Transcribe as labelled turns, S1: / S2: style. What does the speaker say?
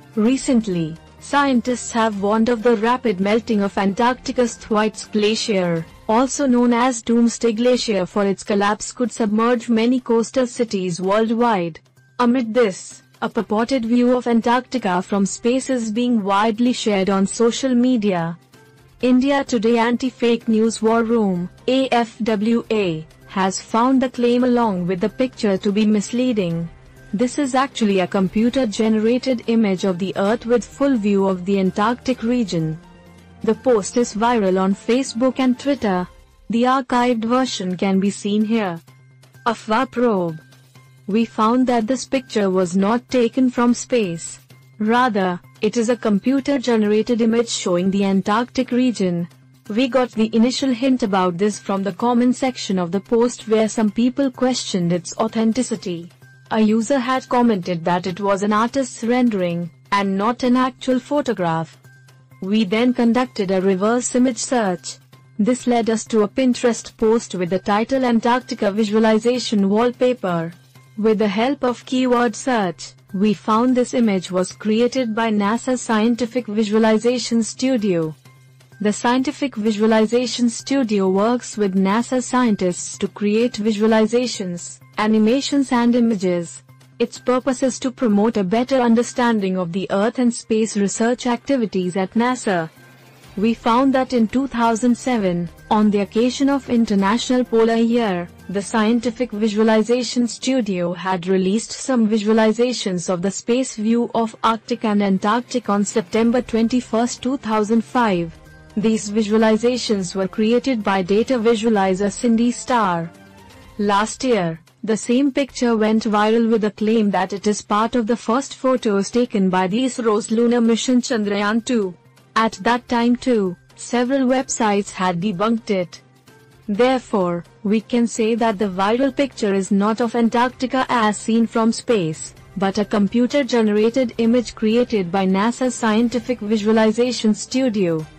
S1: Recently, scientists have warned of the rapid melting of Antarctica's Thwaites Glacier, also known as Doomsday Glacier, for its collapse could submerge many coastal cities worldwide. Amid this, a purported view of Antarctica from space is being widely shared on social media. India Today Anti-Fake News War Room, AFWA, has found the claim along with the picture to be misleading. This is actually a computer-generated image of the Earth with full view of the Antarctic region. The post is viral on Facebook and Twitter. The archived version can be seen here. Afwa probe. We found that this picture was not taken from space. Rather, it is a computer-generated image showing the Antarctic region. We got the initial hint about this from the comment section of the post, where some people questioned its authenticity. A user had commented that it was an artist's rendering, and not an actual photograph. We then conducted a reverse image search. This led us to a Pinterest post with the title Antarctica Visualization Wallpaper. With the help of keyword search, we found this image was created by NASA's Scientific Visualization Studio. The Scientific Visualization Studio works with NASA scientists to create visualizations, animations and images. Its purpose is to promote a better understanding of the Earth and space research activities at NASA. We found that in 2007, on the occasion of International Polar Year, the Scientific Visualization Studio had released some visualizations of the space view of Arctic and Antarctic on September 21, 2005. These visualizations were created by data visualizer Cindy Star. Last year, the same picture went viral with a claim that it is part of the first photos taken by the ISRO's lunar mission Chandrayaan-2. At that time too, several websites had debunked it. Therefore, we can say that the viral picture is not of Antarctica as seen from space, but a computer-generated image created by NASA's Scientific Visualization Studio.